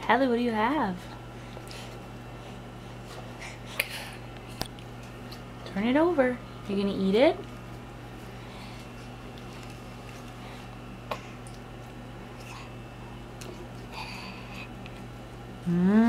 Hadley, what do you have? Turn it over. You gonna eat it? Mmm.